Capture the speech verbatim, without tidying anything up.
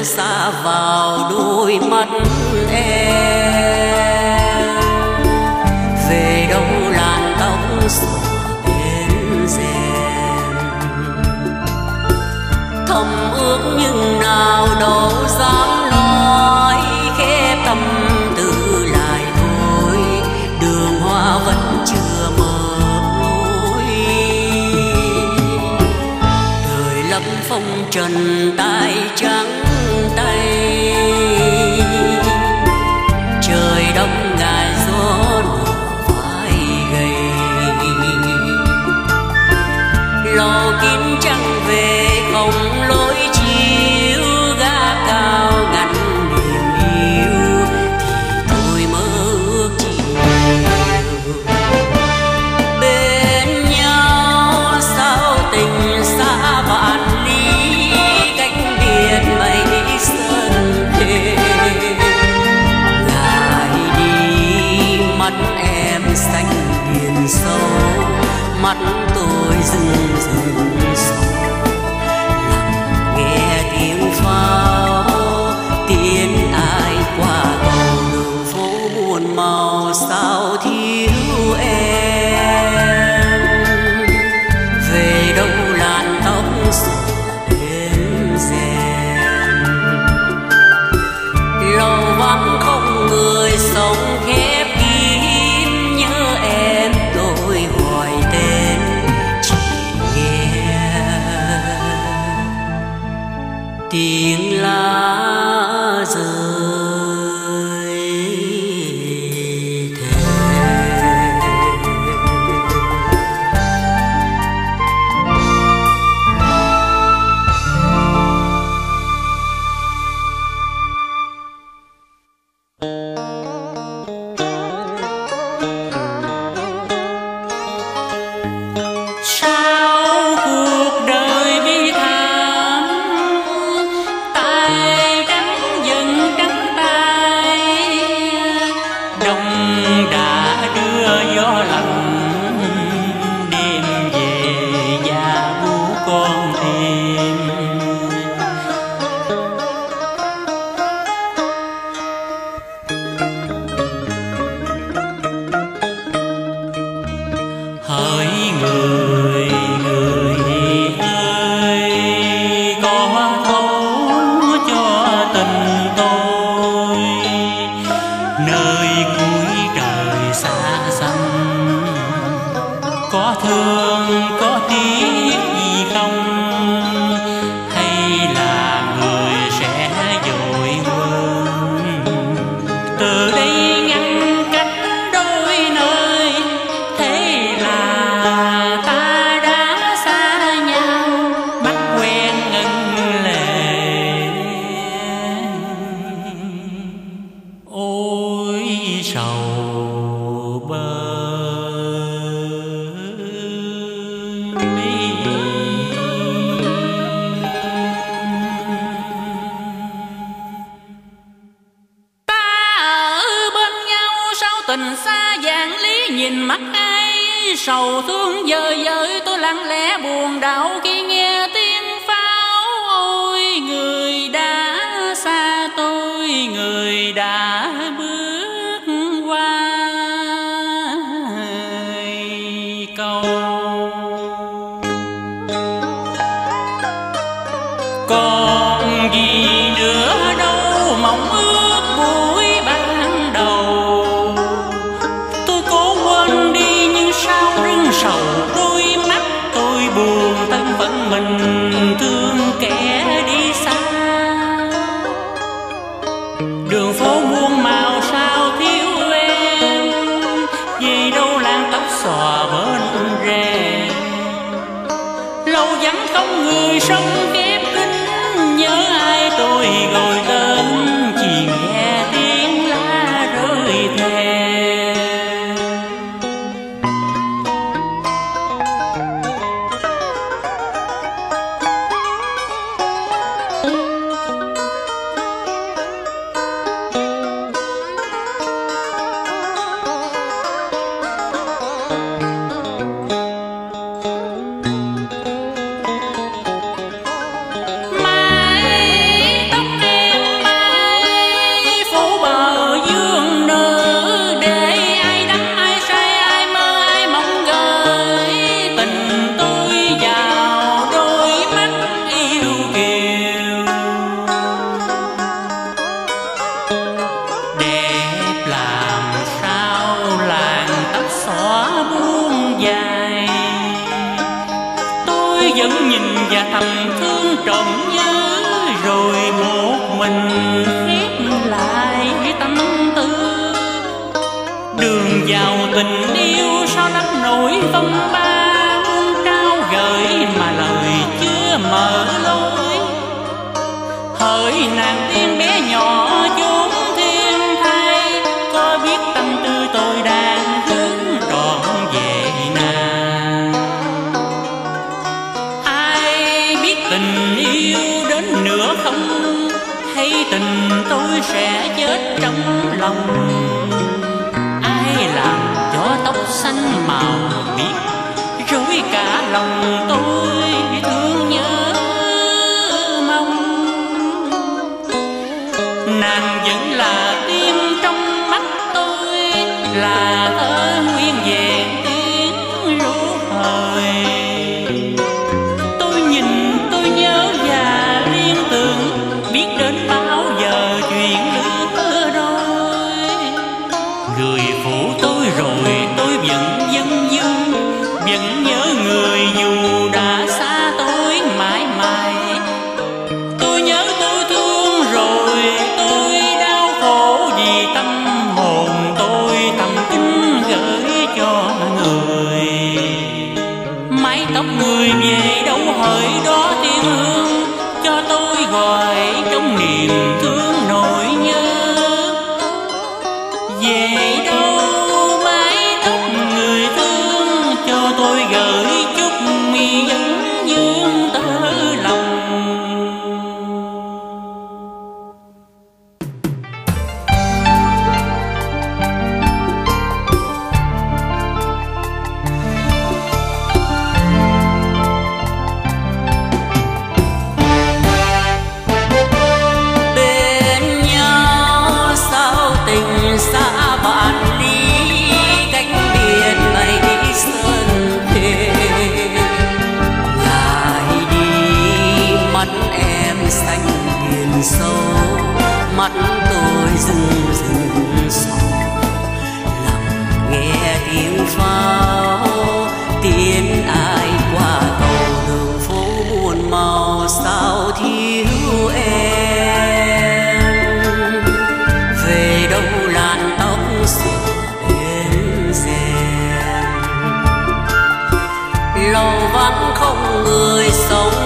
xa vào đôi mắt em. Về đâu làn tóc xõa bên rèm, thầm ước nhưng nào đâu dám nói, khẽ tâm tư lại thôi, đường hoa vẫn chưa mở lối. Đời lắm phong trần tay trắng tay, trời đông ngài gió nửa vai gầy, lò kín trăng về không lối chiếu, gác cao ngăn niềm yêu thì tôi mơ ước chỉ nhiều. Bên nhau sao tình xa vạn ly, cánh biển mây sơn thề. Ngài đi mắt em xanh biển sâu, mắt tôi rưng rưng sầu. Lặng nghe tiếng pháo tiến ai qua cầu, đường phố muôn màu sao thiếu em. Về đâu làn tóc xõa bên rèm, lầu vắng không người sống khép kín, nhớ em tôi gọi tên chỉ nghe tiếng lá rơi thề. Sao cuộc đời bi thảm, tay trắng dần trắng tay, đông đã đưa gió lạnh đêm về nhà bu con tim. Hỡi người người ơi, có thấu cho tình tôi, nơi cuối trời xa xăm, có thương có tiếc gì không, hay là người sẽ vội quên. Từ đây ngăn cách đôi nơi, thế là ta đã xa nhau, mắt quen ngân lệ. Ôi sầu bơ mi. Ta ở bên nhau sao tình xa vạn lý, nhìn mắt ai sầu thương dời dời, tôi lặng lẽ buồn đau khi nghe tiếng pháo. Ôi người đã xa tôi, người đã bước qua cầu. Còn gì nữa đâu mộng ước buổi ban đầu, tôi cố quên đi nhưng sao rưng sầu đôi mắt. Tôi buồn thân phận mình thương kẻ đi xa, đường phố muôn màu sao thiếu em. Vì đâu làn tóc xõa bên rèm, lâu vắng không người sống khép kín, nhớ ai tôi gọi tên chỉ nghe tiếng lá rơi thề. và thầm thương trọn nhớ, rồi một mình khép lại tâm tư. Đường vào tình yêu sao lắm nỗi phong ba, muốn trao gửi mà lời chưa mở lối. Hỡi nàng tiên bé nhỏ chốn thiên thai, có biết tâm tư tôi đang hướng trọn về nàng. Ai biết tình yêu đến nửa không, hay tình tôi sẽ chết trong lòng. Ai làm cho tóc xanh màu biếc, rối cả lòng tôi thương nhớ mong. Nàng vẫn là tiên trong mắt tôi, là thơ nguyên vẹn tiếng ru hời. Tôi nhìn tôi nhớ và liên tưởng, biết đến bao giờ chuyện lứa đôi. Người phụ tôi rồi tôi vẫn dâng dưng, vẫn nhớ người dù đã xa tôi mãi mãi. Tôi nhớ tôi thương rồi tôi đau khổ, vì tâm hồn tôi thầm kín gửi cho người. Mái tóc người về đâu hỡi đó tiên hương, cho tôi gọi trong niềm thương nỗi nhớ. Về đâu mái tóc người thương, cho tôi gửi chút mi vấn dương tơ lòng. Bên nhau sao tình xa bạn ly, cánh biển mây sơn thề. Ngài đi mắt em xanh biển sâu, mắt tôi rưng rưng sầu. Lặng nghe tiếng pháo tiến ai qua cầu, đường phố muôn màu sao thiếu em. Về đâu làn tóc sửa đến rèn, lầu vắng không người sống.